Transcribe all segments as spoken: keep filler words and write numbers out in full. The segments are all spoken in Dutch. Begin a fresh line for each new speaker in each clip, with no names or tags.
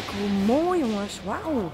hoe mooi jongens, wauw.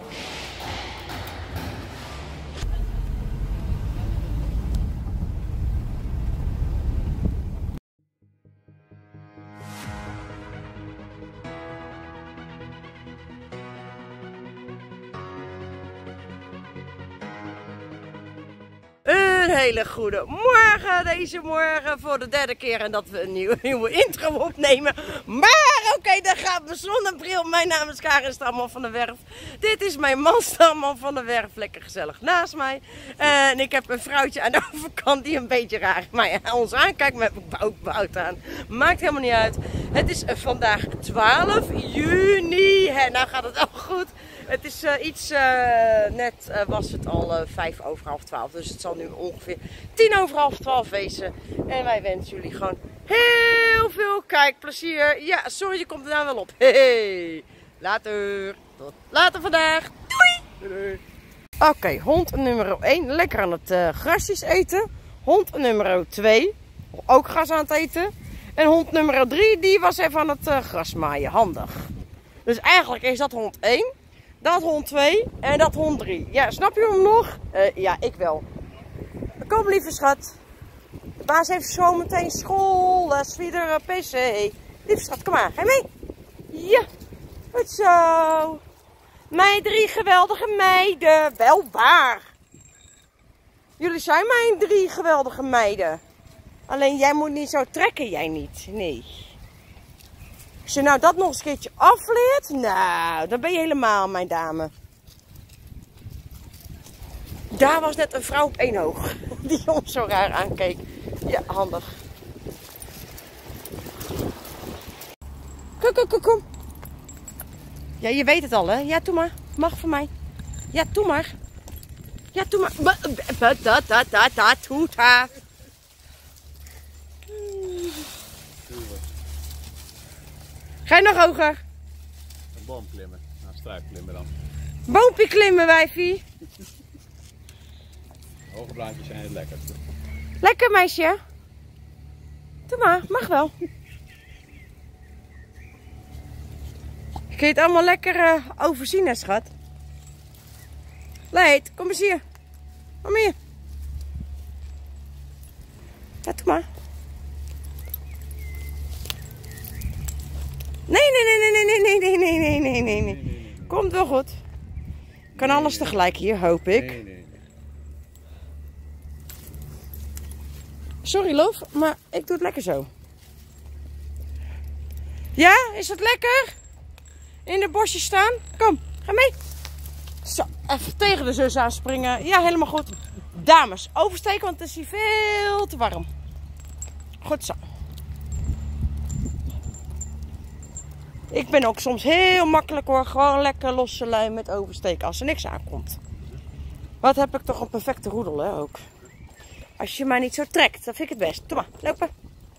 Een hele goede morgen deze morgen voor de derde keer en dat we een nieuwe, nieuwe intro opnemen. Maar oké, okay, daar gaat mijn zonnebril. Mijn naam is Karin Stamman van de Werf. Dit is mijn man Stamman van de Werf, lekker gezellig naast mij. En ik heb een vrouwtje aan de overkant die een beetje raar mij ons aankijkt met mijn bout aan. Maakt helemaal niet uit. Het is vandaag twaalf juni. En nou gaat het al goed. Het is uh, iets, uh, net uh, was het al uh, vijf over half twaalf, dus het zal nu ongeveer tien over half twaalf wezen. En wij wensen jullie gewoon heel veel kijkplezier. Ja, sorry, je komt er nou wel op. Hey, later. Tot later vandaag. Doei! Doei. Oké, okay, hond nummer één, lekker aan het uh, grasjes eten. Hond nummer twee, ook gras aan het eten. En hond nummer drie, die was even aan het uh, gras maaien, handig. Dus eigenlijk is dat hond één. Dat hond twee en dat hond drie. Ja, snap je hem nog? Uh, ja, ik wel. Kom lieve schat. De baas heeft zo meteen school. Dat is weer een pc. Lieve schat, kom maar. Ga je mee? Ja. Goed zo. Mijn drie geweldige meiden. Wel waar. Jullie zijn mijn drie geweldige meiden. Alleen jij moet niet zo trekken, jij niet. Nee. Als je nou dat nog eens een keertje afleert, nou, dan ben je helemaal mijn dame. Daar was net een vrouw op één oog, die ons zo raar aankeek. Ja, handig. Kom, kom, kom, kom. Ja, je weet het al, hè? Ja, doe maar. Mag voor mij. Ja, doe maar. Ja, doe maar. Toeta. Ga je nog hoger?
Een boom klimmen. Nou, een struik klimmen dan.
Boompje klimmen, wijfie.
Hoge blaadjes zijn het lekkerste.
Lekker, meisje. Doe maar, mag wel. Kun je het allemaal lekker uh, overzien, hè, schat? Leid, kom eens hier. Kom hier. Ja, doe maar. Nee, nee, nee, nee, nee, nee, nee, nee, nee, nee, nee. Komt wel goed. Kan alles tegelijk hier, hoop ik. Nee, nee, nee. Sorry, lof, maar ik doe het lekker zo. Ja, is het lekker? In de bosjes staan? Kom, ga mee. Zo, even tegen de zus aanspringen. Ja, helemaal goed. Dames, oversteken, want het is hier veel te warm. Goed zo. Ik ben ook soms heel makkelijk hoor. Gewoon lekker losse lijn met oversteken als er niks aankomt. Wat heb ik toch een perfecte roedel hè ook. Als je mij niet zo trekt, dan vind ik het best. Doe maar, lopen.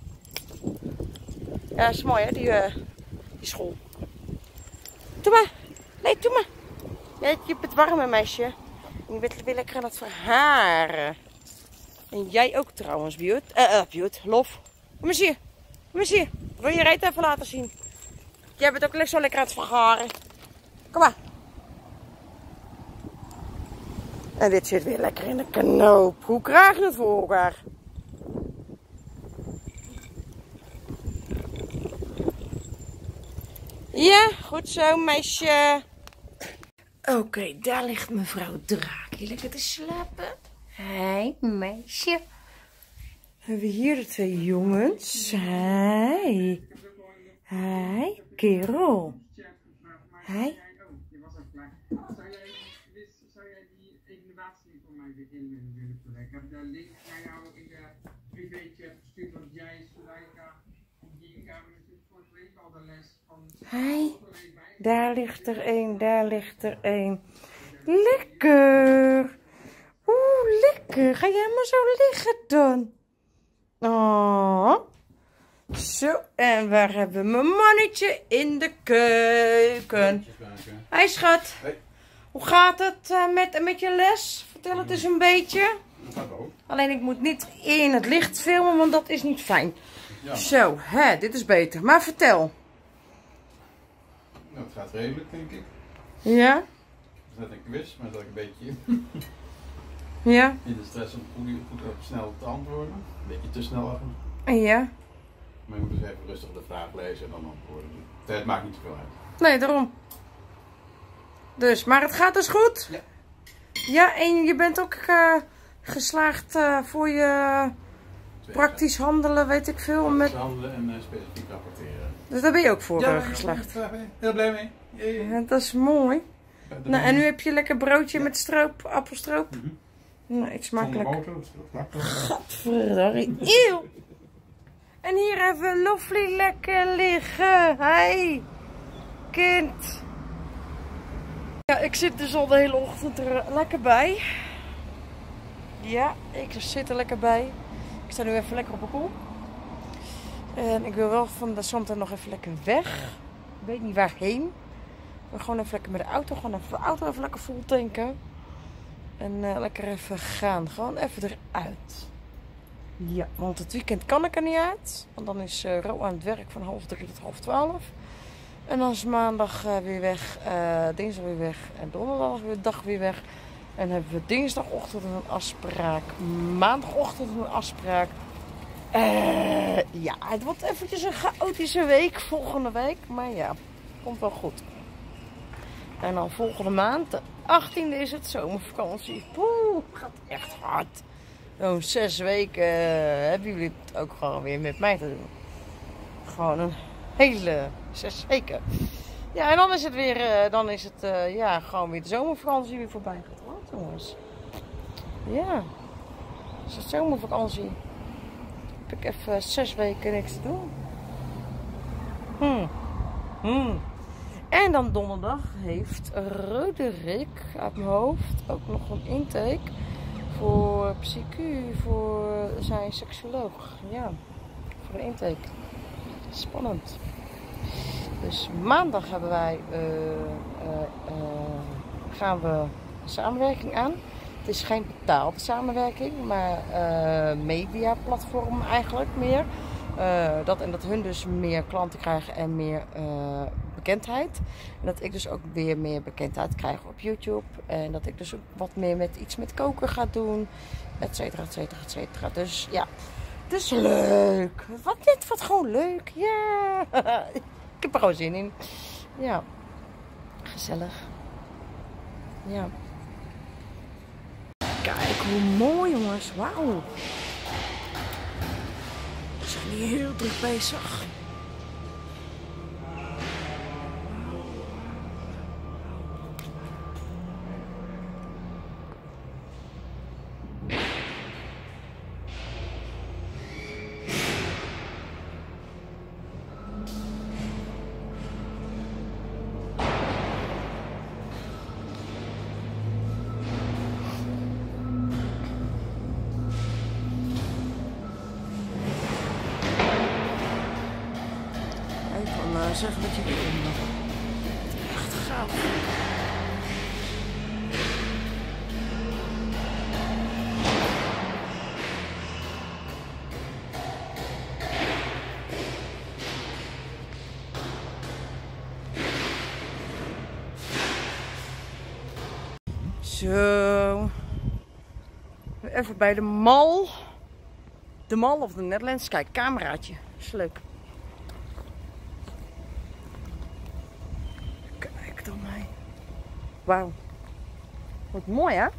Ja, dat is mooi hè, die, uh, die school. Doe maar. Nee, doe maar. Ja, je hebt het warme meisje. En je bent weer lekker aan het verharen. En jij ook trouwens, Buut. Eh, uh, uh, Buut, lof. Kom eens hier. Kom eens hier. Wil je reet even laten zien? Jij bent ook zo lekker aan het vergaren. Kom maar. En dit zit weer lekker in de knoop. Hoe krijg je het voor elkaar? Ja, goed zo, meisje. Oké, okay, daar ligt mevrouw Draakje lekker te slapen. Hé, meisje. Hebben we hier de twee jongens. Hé. Hé, kerel. Hé.
Zou jij die evaluatie voor mij weer in willen verwerken? Ik heb de link naar jou in de privéchat gestuurd, want jij, Suleika, die hebben natuurlijk vorige week al de les van...
Hé, daar ligt er één, daar ligt er één. Lekker. Oeh, lekker. Ga jij maar zo liggen dan? Oh. Zo, en waar hebben we mijn mannetje in de keuken? Hé hey, schat, hey. Hoe gaat het uh, met, met je les? Vertel het eens een beetje. Alleen ik moet niet in het licht filmen, want dat is niet fijn. Ja. Zo, hè, dit is beter. Maar vertel.
Nou, het gaat redelijk, denk ik.
Ja?
Het is net een quiz, maar dat ik een beetje in.
Ja?
In de stress om goed, goed snel te antwoorden. Een beetje te snel af.
Ja?
Maar je moet dus even rustig de vraag lezen en dan antwoorden. Het maakt niet zoveel uit.
Nee, daarom. Dus, maar het gaat dus goed?
Ja.
Ja, en je bent ook uh, geslaagd uh, voor je praktisch handelen, weet ik veel.
Praktisch
met...
handelen en uh, specifiek rapporteren.
Dus daar ben je ook voor
ja,
uh, geslaagd?
Ja, heel blij mee. Jee.
Ja, dat is mooi. Ja, nou, en nu heb je lekker broodje ja. met stroop, appelstroop.
Mm-hmm.
Nou, iets smakelijk.
Motor,
Gadverdarrie. Eeuw. En hier hebben we Lovely lekker liggen. Hey, kind. Ja, ik zit dus al de hele ochtend er lekker bij. Ja, ik zit er lekker bij. Ik sta nu even lekker op een koel. En ik wil wel van de zometeen nog even lekker weg. Ik weet niet waarheen. Ik wil gewoon even lekker met de auto. Gewoon even de auto even lekker vol tanken. En uh, lekker even gaan. Gewoon even eruit. Ja, want het weekend kan ik er niet uit. Want dan is uh, Ro aan het werk van half drie tot half twaalf. En dan is maandag uh, weer weg. Uh, dinsdag weer weg. En donderdag weer dag weer weg. En hebben we dinsdagochtend een afspraak. Maandagochtend een afspraak. Uh, ja, het wordt eventjes een chaotische week volgende week. Maar ja, komt wel goed. En dan volgende maand, de achttiende, is het zomervakantie. Poeh, gaat echt hard. Zo'n zes weken uh, hebben jullie het ook gewoon weer met mij te doen. Gewoon een hele zes weken. Ja, en dan is het weer, uh, dan is het uh, ja, gewoon weer de zomervakantie weer voorbij gaat. Wat jongens? Ja, is het zomervakantie. Heb ik even zes weken niks te doen. Hmm. Hmm. En dan donderdag heeft Roderick uit mijn hoofd ook nog een intake voor psychu, voor zijn seksuoloog. Ja, voor een intake. Spannend. Dus maandag hebben wij, uh, uh, uh, gaan we een samenwerking aan. Het is geen betaalde samenwerking, maar uh, mediaplatform eigenlijk meer. Uh, dat, en dat hun dus meer klanten krijgen en meer uh, bekendheid. En dat ik dus ook weer meer bekendheid krijg op YouTube. En dat ik dus ook wat meer met iets met koken ga doen. Et cetera, et cetera, et cetera. Dus ja, het is leuk. Wat dit, wat gewoon leuk. Ja, ik heb er gewoon zin in. Ja, gezellig. Ja. Kijk hoe mooi jongens, wauw. We zijn hier heel druk bezig. Zeggen dat je weer in bent. Echt gaaf. Zo. Even bij de mal. De Mall of the Netherlands. Kijk, cameraatje. Is leuk. Wauw. Wat mooi, hè?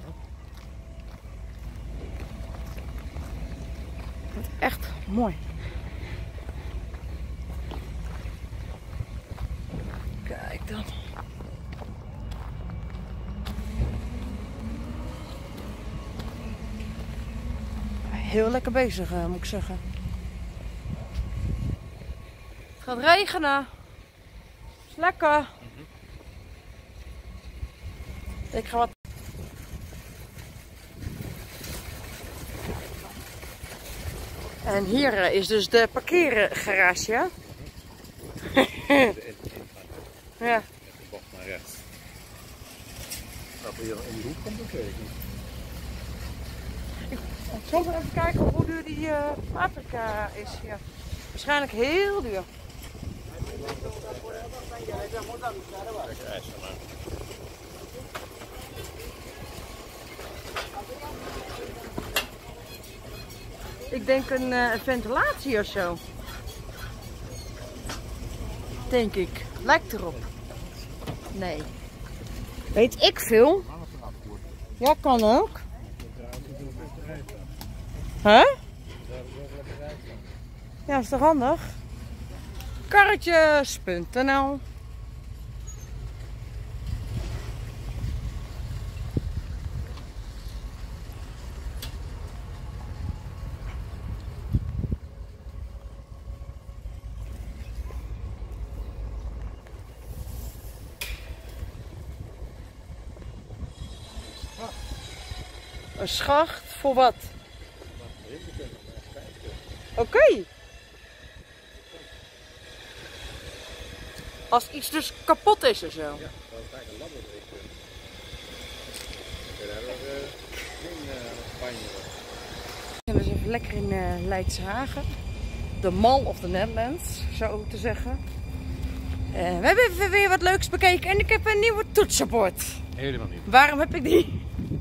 Wat echt mooi. Kijk dan. Heel lekker bezig, moet ik zeggen. Het gaat regenen. Is lekker. Ik ga wat. En hier is dus de parkeergarage. Ja.
De bocht naar rechts. Dat hier in de hoek komt ook even.
Ik zal even kijken hoe duur die uh, paprika is hier. Waarschijnlijk heel duur.
Lekker ijs gaan maken.
Ik denk een uh, ventilatie of zo. Denk ik. Lijkt erop. Nee. Weet ik veel. Ja, kan ook. Huh? Ja, is toch handig? Karretjes punt n l Een schacht voor wat? Oké. Okay. Als iets dus kapot is of zo. Ja,
dat is eigenlijk een ladder. Ik daar wel geen panje.
We zijn dus even lekker in uh, Leidshagen. De Mall of the Netherlands, zo te zeggen. Uh, we hebben even weer wat leuks bekeken en ik heb een nieuwe toetsenbord.
Helemaal niet.
Waarom heb ik die?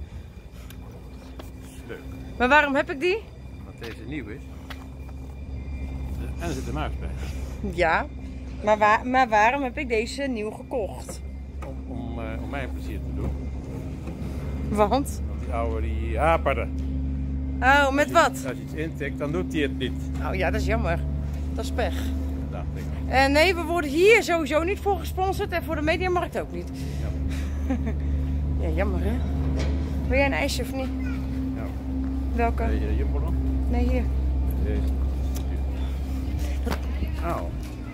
Leuk.
Maar waarom heb ik die?
Omdat deze nieuw is. En er zit een muis bij.
Ja, maar, waar, maar waarom heb ik deze nieuw gekocht?
Om, om, uh, om mij een plezier te doen.
Want?
Want die oude die haperde.
Oh, met wat?
Als je iets intikt, dan doet hij het niet.
Oh ja, dat is jammer. Dat is pech.
Dat dacht ik.
Uh, nee, we worden hier sowieso niet voor gesponsord en voor de Mediamarkt ook niet.
Ja,
ja jammer hè. Wil jij een ijsje of niet?
ja.
Welke?
Deze Jumbo dan?
Nee, hier.
Deze. Auw.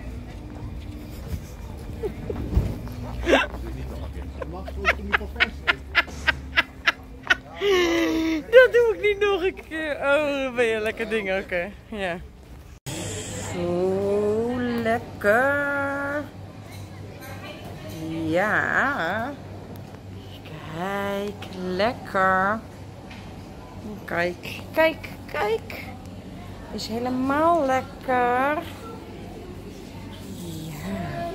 Dat doe ik niet nog een keer. Oh, dat ben je lekker ding, oké. Okay. Ja. Zo lekker. Ja. Kijk, lekker. Kijk, kijk, kijk. Is helemaal lekker. Ja.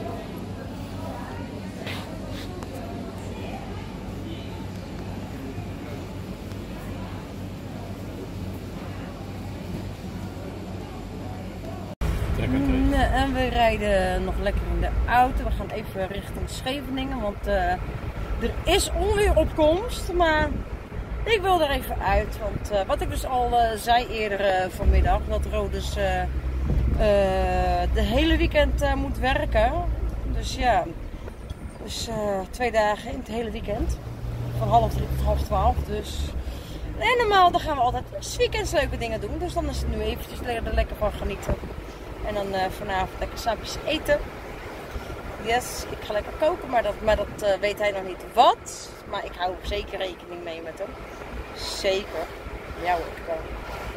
En we rijden nog lekker in de auto. We gaan even richting Scheveningen, want uh, er is onweeropkomst. Maar ik wil er even uit, want uh, wat ik dus al uh, zei eerder uh, vanmiddag, dat Rodus uh, uh, de hele weekend uh, moet werken. Dus ja, dus uh, twee dagen in het hele weekend. Van half drie tot half twaalf. Dus. En normaal dan gaan we altijd 's weekends leuke dingen doen. Dus dan is het nu eventjes er lekker van genieten. En dan uh, vanavond lekker sampjes eten. Yes, ik ga lekker koken, maar dat, maar dat uh, weet hij nog niet wat. Maar ik hou zeker rekening mee met hem. Zeker. Ja hoor, ik wel.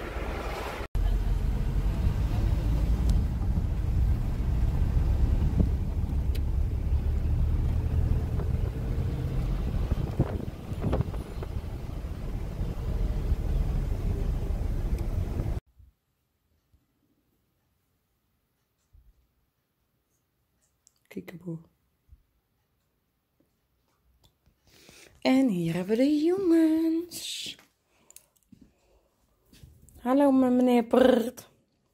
Kiekeboe. En hier hebben we de jongens. Hallo meneer Brrrt.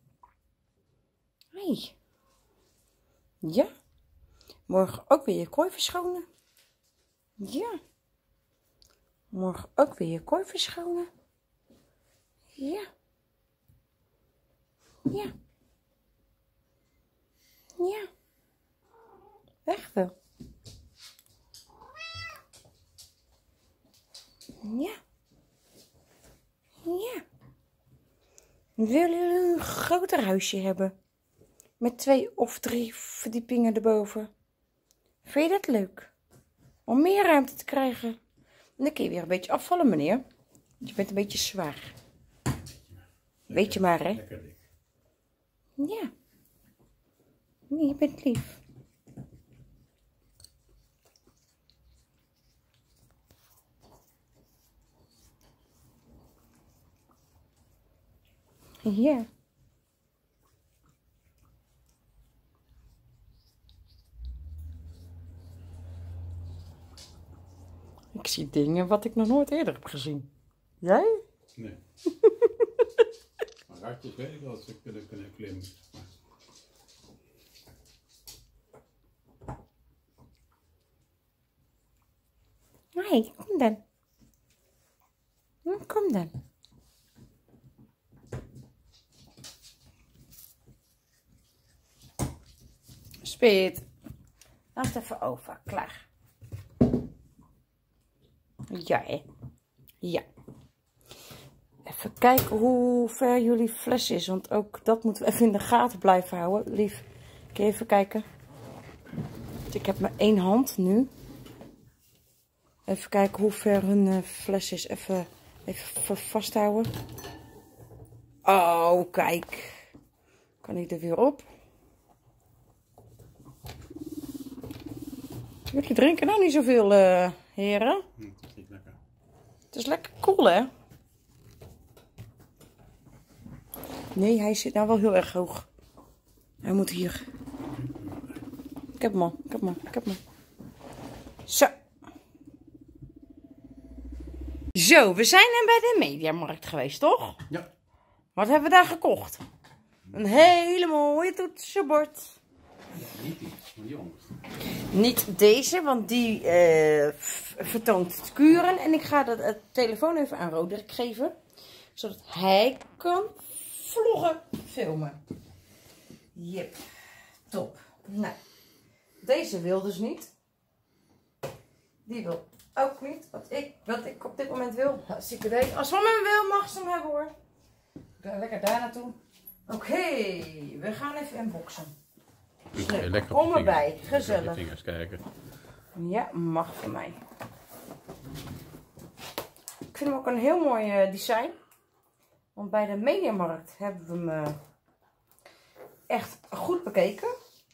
Hey. Ja. Morgen ook weer je kooi verschonen. Ja. Morgen ook weer je kooi verschonen. Ja. Ja. Ja. Echt wel. Ja. Ja. Willen jullie een groter huisje hebben? Met twee of drie verdiepingen erboven. Vind je dat leuk? Om meer ruimte te krijgen? Dan kun je weer een beetje afvallen, meneer. Je bent een beetje zwaar. Weet je maar, hè?
Lekker dik.
Ja. Nee, je bent lief. Ja. Ik zie dingen wat ik nog nooit eerder heb gezien. Jij?
Nee. Maar ratjes weet ik wel dat ze kunnen, kunnen klimmen.
Nee, kom dan. Kom dan. Speet. Laat het even over. Klaar. Ja, hè. Ja. Even kijken hoe ver jullie fles is. Want ook dat moeten we even in de gaten blijven houden. Lief, kun je even kijken? Ik heb maar één hand nu. Even kijken hoe ver hun uh, fles is. Even, even vasthouden. Oh, kijk. Kan ik er weer op? Jullie drinken nou niet zoveel, uh, heren.
Hm, het is niet lekker.
Het is lekker koel, hè? Nee, hij zit nou wel heel erg hoog. Hij moet hier. Ik heb hem al, ik heb hem al, ik heb hem al. Zo. Zo, we zijn er bij de Mediamarkt geweest, toch?
Ja.
Wat hebben we daar gekocht? Een hele mooie toetsenbord.
Niet die, maar die anders.
Niet deze, want die uh, vertoont het kuren. En ik ga de, de telefoon even aan Roderick geven. Zodat hij kan vloggen, filmen. Jep, top. Nou, deze wil dus niet. Die wil ook niet. Wat ik, wat ik op dit moment wil. Hartstikke idee. Als mama hem wil, mag ze hem hebben hoor. Ik ga lekker daar naartoe. Oké, okay, we gaan even unboxen.
Okay, lekker
Kom erbij, gezellig.
Vingers kijken.
Ja, mag voor mij. Ik vind hem ook een heel mooi uh, design. Want bij de Mediamarkt hebben we hem uh, echt goed bekeken.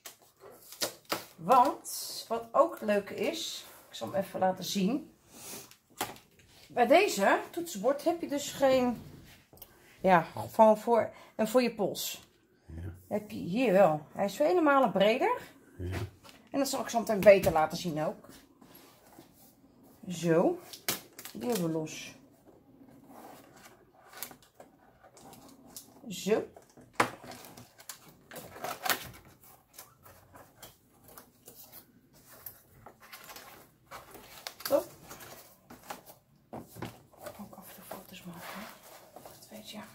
Want, wat ook leuk is, ik zal hem even laten zien. Bij deze toetsenbord heb je dus geen, ja, gewoon voor, en voor je pols. Ja. Heb je hier wel. Hij is vele malen breder. Ja. En dat zal ik zo meteen beter laten zien ook. Zo. Die hebben we los. Zo. Top. Ook af en toe foto's maken. Dat weet je.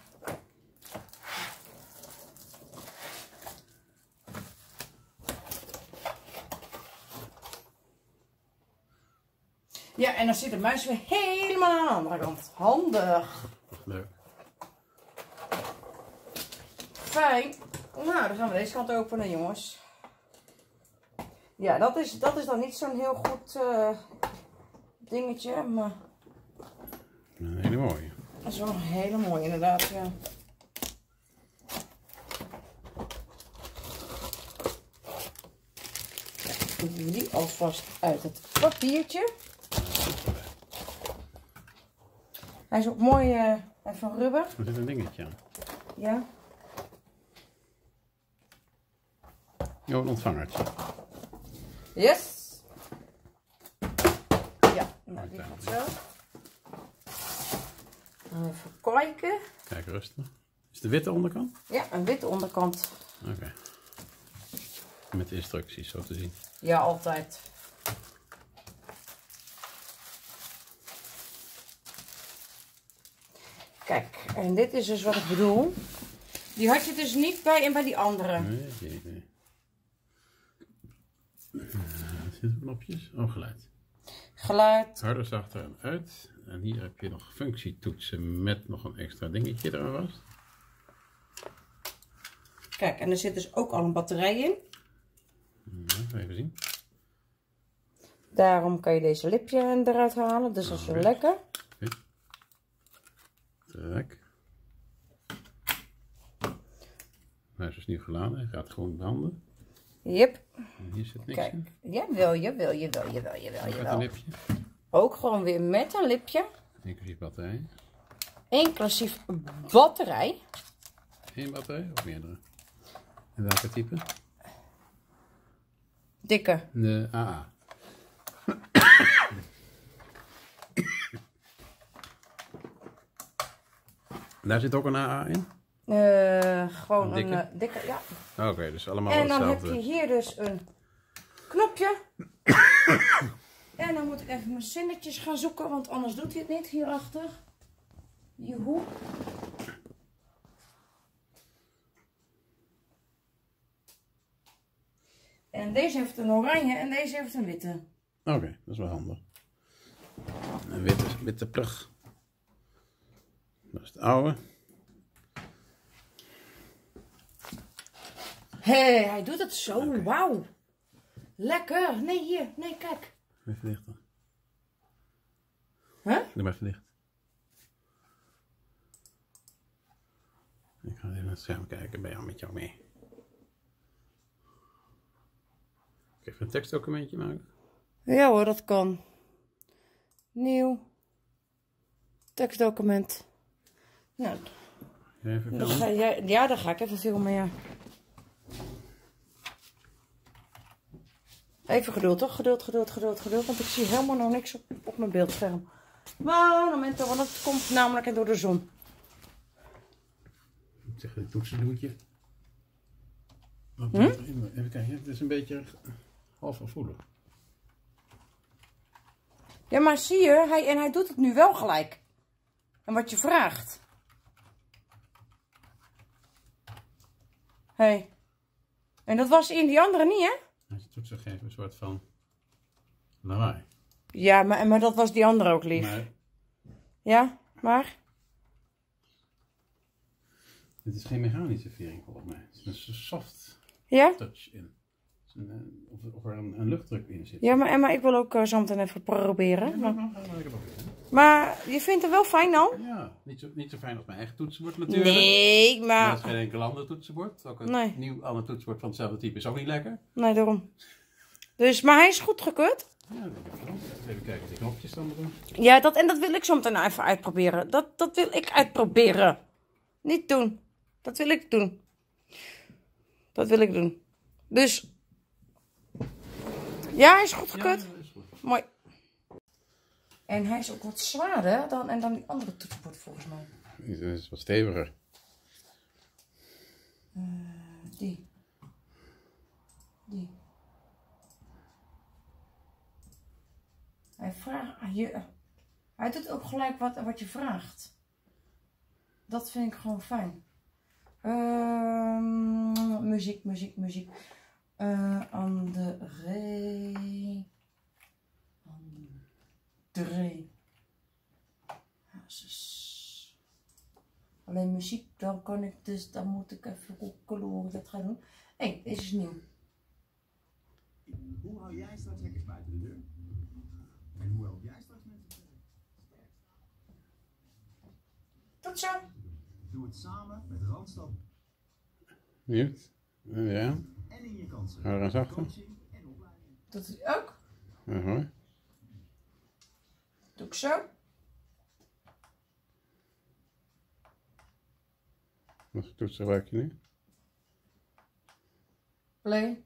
Ja, en dan zit de muis weer helemaal aan de andere kant. Handig.
Leuk.
Fijn. Nou, dan gaan we deze kant openen, jongens. Ja, dat is, dat is dan niet zo'n heel goed uh, dingetje, maar...
Een hele mooie.
Dat is wel een hele mooie, inderdaad, ja. Ik doe die alvast uit het papiertje. Hij is ook mooi uh, van rubber.
Er zit een dingetje aan.
Ja.
Oh, een ontvangertje.
Yes. Ja, nou die gaat zo. Even kijken.
Kijk rustig. Is de witte onderkant?
Ja, een witte onderkant.
Oké. Okay. Met de instructies zo te zien.
Ja, altijd. Kijk, en dit is dus wat ik bedoel. Die had je dus niet bij en bij die andere.
Nee, nee, nee. Uh, zitten knopjes? Oh, geluid.
Geluid.
Harder, zachter en uit. En hier heb je nog functietoetsen met nog een extra dingetje eraan vast.
Kijk, en er zit dus ook al een batterij in.
Ja, even zien.
Daarom kan je deze lipje eruit halen. Dus dat is wel lekker.
Okay. Trek. Hij is dus nu geladen. Hij gaat gewoon branden.
Yep.
En hier zit niks
Kijk.
in.
Ja, wil je, wil je, wil je, wil je, wil je
Met
wel.
een lipje.
Ook gewoon weer met een lipje.
Inclusief batterij.
Inclusief batterij.
Eén batterij of meerdere? En welke type?
Dikke.
De A A. Daar zit ook een A A in?
Uh, gewoon
Een dikke?
een uh, dikke, ja.
Oké, okay, dus allemaal
En dan
hetzelfde.
heb je hier dus een knopje. En dan moet ik even mijn zinnetjes gaan zoeken, want anders doet hij het niet hierachter. Joehoe. En deze heeft een oranje en deze heeft een witte.
Oké, okay, dat is wel handig. Een witte, witte plug. Dat is het oude.
Hé, hey, hij doet het zo. Okay. Wauw. Lekker. Nee, hier. Nee, kijk.
Even dichter.
Huh?
Doe maar even dicht. Ik ga even naar het scherm kijken bij jou met jou mee. Even een tekstdocumentje maken.
Ja hoor, dat kan. Nieuw. Tekstdocument. Nou.
Even
Dan ga jij, ja, dan ga ik even filmen, ja. Even geduld, toch? Geduld, geduld, geduld, geduld. Want ik zie helemaal nog niks op, op mijn beeldscherm. Maar momenten, want het komt namelijk door de zon.
Ik zeg het toetsendoetje. Hm? Even kijken, het is een beetje half gevoelig.
Ja, maar zie je, hij, en hij doet het nu wel gelijk. En wat je vraagt. Hé. Hey. En dat was in die andere niet, hè?
Hij toetsen geven een soort van lawaai.
Ja, maar, maar dat was die andere ook lief.
Maar...
Ja, maar?
Dit is geen mechanische vering volgens mij. Het is een soft
ja?
touch in. Een, of, of er een, een luchtdruk in zit.
Ja, maar Emma, ik wil ook uh, zo meteen even proberen.
Ja, maar, maar, maar,
maar je vindt het wel fijn dan?
Ja, niet zo, niet zo fijn als mijn eigen toetsenbord natuurlijk.
Nee, maar...
Maar het is geen enkel ander toetsenbord. Ook een
nee.
nieuw ander toetsenbord van hetzelfde type is ook niet lekker.
Nee, daarom. Dus, maar hij is goed gekut.
Ja, dat heb ik gedaan. Even kijken of die knopjes dan doen.
Ja, dat, en dat wil ik zo meteen even uitproberen. Dat, dat wil ik uitproberen. Niet doen. Dat wil ik doen. Dat wil ik doen. Dus... Ja, hij is goed gekut.
Ja, is goed.
Mooi. En hij is ook wat zwaarder dan, en dan die andere toetsenbord volgens mij.
Dit is wat steviger.
Uh, die. Die. Hij vraagt... Je, hij doet ook gelijk wat, wat je vraagt. Dat vind ik gewoon fijn. Uh, muziek, muziek, muziek. Uh, André. André. Jezus. Alleen muziek, dan kan ik dus, dan moet ik even googelen hoe ik dat ga doen. Hé, hey, deze is nieuw.
Hoe hou jij straks lekker buiten de deur? En hoe help jij straks mensen verder?
Tot zo.
Doe het samen met Randstad.
Niet? Ja.
En in je kansen.
Harder en zachter.
Coaching en opleiding.
Doet hij ook?
Ja, hoor.
Doe ik zo.
Wat voor toetsen gebruik je nu?
Play.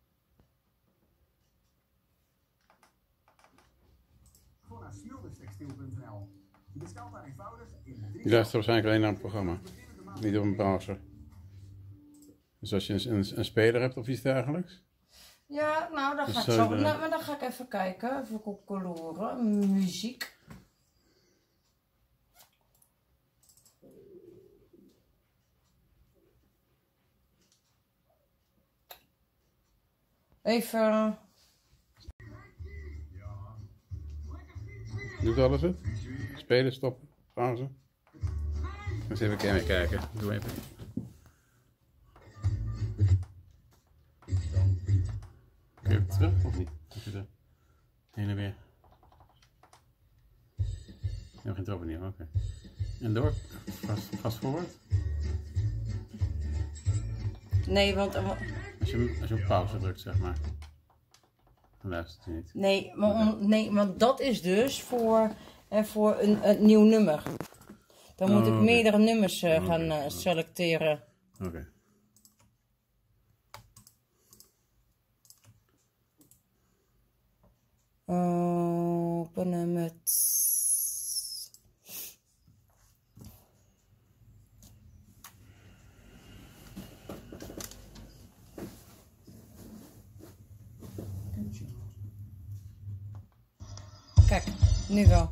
Gewoon naar smilderstextiel punt n l. Je bestelt daar eenvoudig in drie...
Je luistert waarschijnlijk alleen naar een programma. Niet op een browser. Dus als je een, een, een speler hebt of iets dergelijks?
Ja, nou, dan ga, ik, zo, nou, maar dan ga ik even kijken. Even op coloren. Muziek. Even...
Doet alles het? Spelen, stoppen, pauze. Eens even even kijken. Doe even. Kun je terug of niet? Even heen en weer. Ja, geen trap niet, oké. Okay. En door? Vast, vast voorwaarts?
Nee, want...
Als je, als je op pauze drukt, zeg maar. Dan luistert hij niet.
Nee, maar, nee, want dat is dus voor, eh, voor een, een nieuw nummer. Dan moet oh, ik meerdere okay. nummers uh, okay. gaan uh, selecteren.
Oké. Okay.
Openen met... Kijk, nu wel.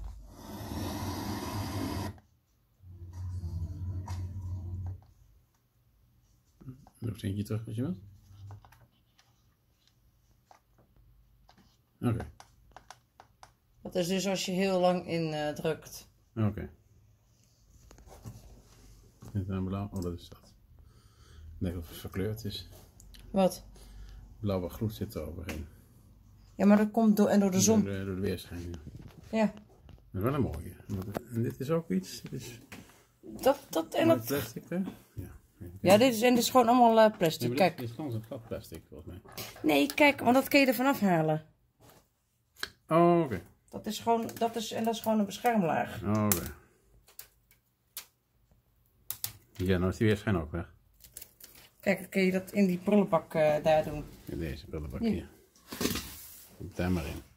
Nog eens eentje terug als je wilt. Oké. Okay.
Dat is dus als je heel lang indrukt.
Oké. Okay. Dit is blauw. Oh, dat is dat. Ik denk dat het verkleurd is.
Wat?
Blauwe gloed zit er overheen.
Ja, maar dat komt door, en door de zon.
Door de, door de weerschijn, ja.
Ja.
Dat is wel een mooie. En dit is ook iets. Dit is
Dat, dat en
mooi
dat.
plastic, hè? Ja.
Ja, dit is, en dit is gewoon allemaal uh, plastic.
Nee,
kijk.
Dit is gewoon zo'n glad plastic, volgens mij.
Nee, kijk, want dat kun je ervan afhalen.
Oh, oké. Okay.
Dat is gewoon, dat is, en dat is gewoon een beschermlaag.
Oh, oké. Okay. Ja, nou is die weerschijn ook weg.
Kijk, dan kun je dat in die prullenbak uh, daar doen.
In deze prullenbak
ja.
hier. Komt daar maar in.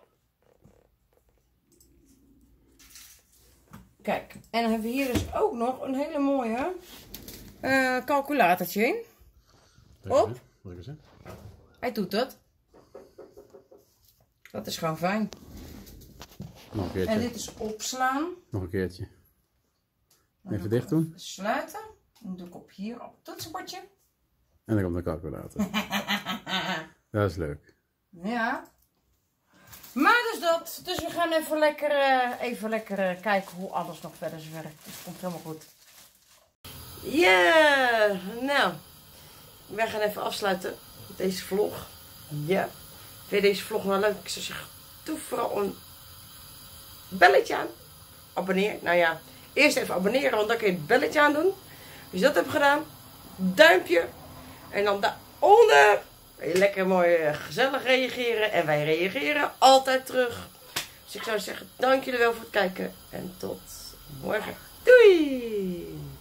Kijk, en dan hebben we hier dus ook nog een hele mooie uh, calculatortje in. Op.
Wat is het?
Hij doet dat. Dat is gewoon fijn.
Nog een keertje.
En dit is opslaan.
Nog een keertje. Even dicht doen.
Even sluiten. Dan doe ik op hier op het toetsenbordje.
En dan komt de calculator. Dat is leuk.
Ja. Maar dus dat. Dus we gaan even lekker, uh, even lekker uh, kijken hoe alles nog verder werkt. Dus het komt helemaal goed. Ja, yeah, nou. Wij gaan even afsluiten met deze vlog. Ja. Vind je deze vlog nou leuk? Ik zou zeggen, doe vooral een belletje aan. Abonneer. Nou ja, eerst even abonneren, want dan kun je het belletje aan doen. Als je dat hebt gedaan, duimpje. En dan daaronder kun je lekker mooi gezellig reageren. En wij reageren altijd terug. Dus ik zou zeggen, dank jullie wel voor het kijken. En tot morgen. Doei!